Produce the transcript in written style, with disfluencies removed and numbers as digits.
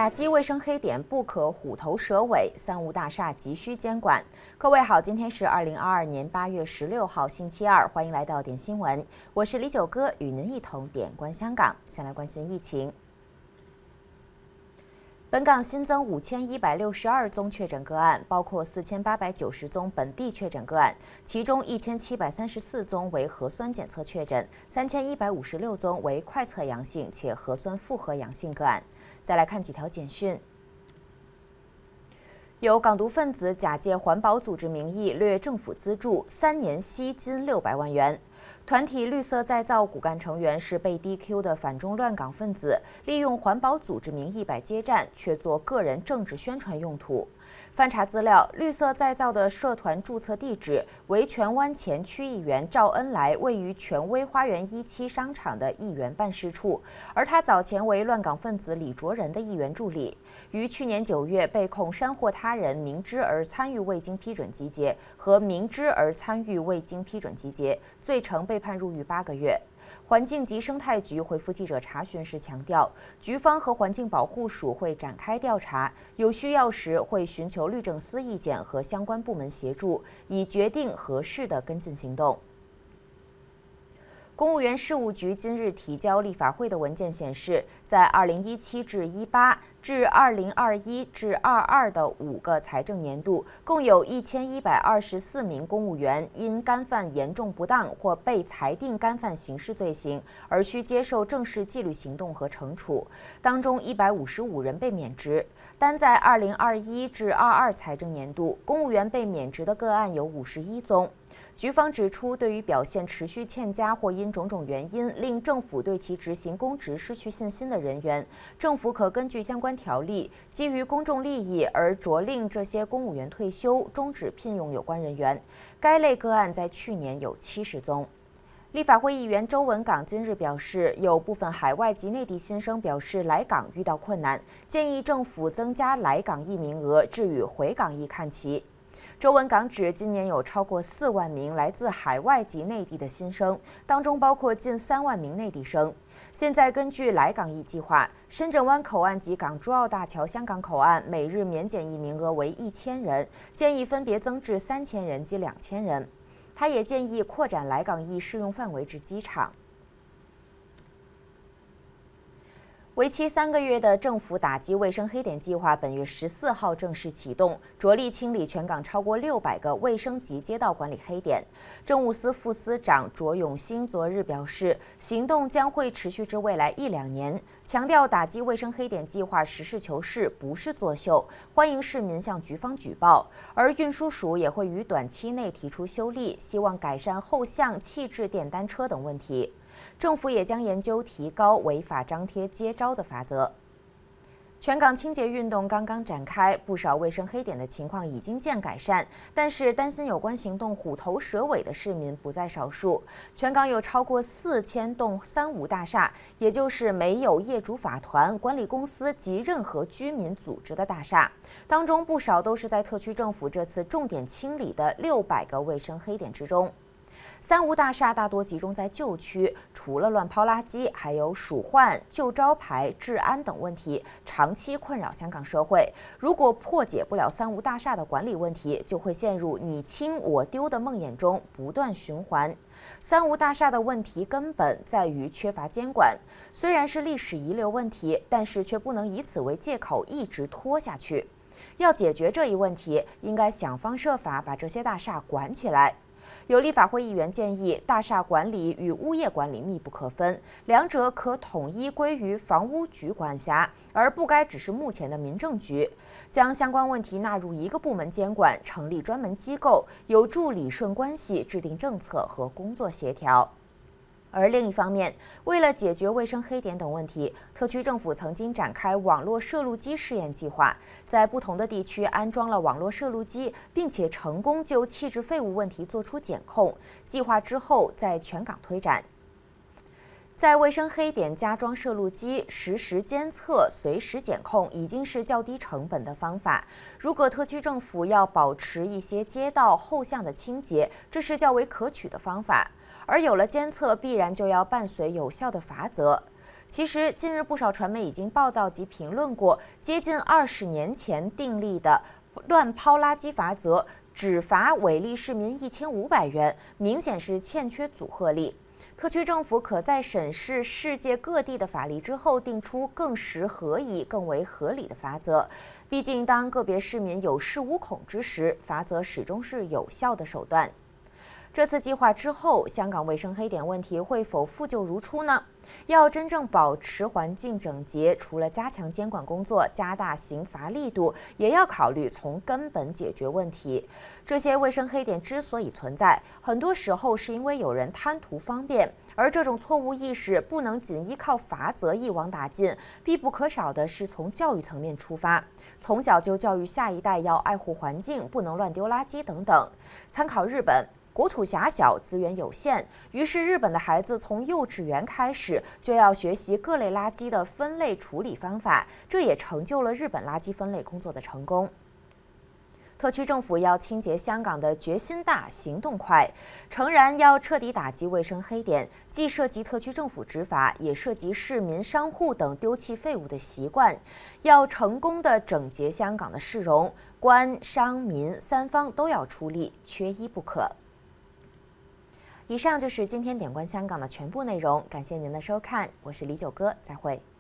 打击卫生黑点不可虎头蛇尾，三无大厦急需监管。各位好，今天是2022年8月16号，星期二，欢迎来到点新闻，我是李九哥，与您一同点观香港。先来关心疫情。本港新增5162宗确诊个案，包括4890宗本地确诊个案，其中1734宗为核酸检测确诊，3156宗为快测阳性且核酸复合阳性个案。再来看几条简讯。有港独分子假借环保组织名义掠政府资助，3年吸金600万元。团体绿色再造骨干成员是被 DQ 的反中乱港分子，利用环保组织名义摆街站，却做个人政治宣传用途。翻查资料，绿色再造的社团注册地址为荃湾前区议员赵恩来位于荃威花园17商场的议员办事处，而他早前为乱港分子李卓人的议员助理，于去年9月被控煽惑他人明知而参与未经批准集结和明知而参与未经批准集结，罪成被判入狱8个月。环境及生态局回复记者查询时强调，局方和环境保护署会展开调查，有需要时会寻求律政司意见和相关部门协助，以决定合适的跟进行动。公务员事务局今日提交立法会的文件显示，在2017至18至2021至22的5个财政年度，共有1124名公务员因干犯严重不当或被裁定干犯刑事罪行而需接受正式纪律行动和惩处，当中155人被免职。单在2021至22财政年度，公务员被免职的个案有51宗。局方指出，对于表现持续欠佳或因种种原因令政府对其执行公职失去信心的人员，政府可根据相关条例，基于公众利益而着令这些公务员退休、终止聘用有关人员。该类个案在去年有70宗。立法会议员周文港今日表示，有部分海外及内地新生表示来港遇到困难，建议政府增加来港役名额，至与回港役看齐。周文港指，今年有超过4万名来自海外及内地的新生，当中包括近3万名内地生。现在根据来港役计划，深圳湾口岸及港珠澳大桥香港口岸每日免检疫名额为1000人，建议分别增至3000人及2000人。他也建议扩展来港役适用范围至机场。为期3个月的政府打击卫生黑点计划本月14号正式启动，着力清理全港超过600个卫生及街道管理黑点。政务司副司长卓永兴昨日表示，行动将会持续至未来1-2年，强调打击卫生黑点计划实事求是，不是作秀，欢迎市民向局方举报。而运输署也会于短期内提出修例，希望改善后巷弃置电单车等问题。政府也将研究提高违法张贴街招的罚则。全港清洁运动刚刚展开，不少卫生黑点的情况已经见改善，但是担心有关行动虎头蛇尾的市民不在少数。全港有超过4000栋三无大厦，也就是没有业主法团、管理公司及任何居民组织的大厦，当中不少都是在特区政府这次重点清理的600个卫生黑点之中。三无大厦大多集中在旧区，除了乱抛垃圾，还有鼠患、旧招牌、治安等问题，长期困扰香港社会。如果破解不了三无大厦的管理问题，就会陷入你清我丢的梦魇中，不断循环。三无大厦的问题根本在于缺乏监管，虽然是历史遗留问题，但是却不能以此为借口一直拖下去。要解决这一问题，应该想方设法把这些大厦管起来。有立法会议员建议，大厦管理与物业管理密不可分，两者可统一归于房屋局管辖，而不该只是目前的民政局。将相关问题纳入一个部门监管，成立专门机构，有助理顺关系、制定政策和工作协调。而另一方面，为了解决卫生黑点等问题，特区政府曾经展开网络摄录机试验计划，在不同的地区安装了网络摄录机，并且成功就弃置废物问题作出检控。计划之后在全港推展。在卫生黑点加装摄录机，实时监测、随时检控，已经是较低成本的方法。如果特区政府要保持一些街道后巷的清洁，这是较为可取的方法。而有了监测，必然就要伴随有效的罚则。 其实，近日不少传媒已经报道及评论过，接近20年前订立的乱抛垃圾罚则，只罚违例市民1500元，明显是欠缺阻吓力。特区政府可在审视世界各地的法律之后，定出更适合宜、更为合理的罚则。毕竟，当个别市民有恃无恐之时，罚则始终是有效的手段。这次计划之后，香港卫生黑点问题会否复旧如初呢？要真正保持环境整洁，除了加强监管工作、加大刑罚力度，也要考虑从根本解决问题。这些卫生黑点之所以存在，很多时候是因为有人贪图方便，而这种错误意识不能仅依靠罚则一网打尽，必不可少的是从教育层面出发，从小就教育下一代要爱护环境，不能乱丢垃圾等等。参考日本。国土狭小，资源有限，于是日本的孩子从幼稚园开始就要学习各类垃圾的分类处理方法，这也成就了日本垃圾分类工作的成功。特区政府要清洁香港的决心大，行动快。诚然，要彻底打击卫生黑点，既涉及特区政府执法，也涉及市民、商户等丢弃废物的习惯。要成功的整洁香港的市容，官、商、民三方都要出力，缺一不可。以上就是今天点观香港的全部内容，感谢您的收看，我是李九哥，再会。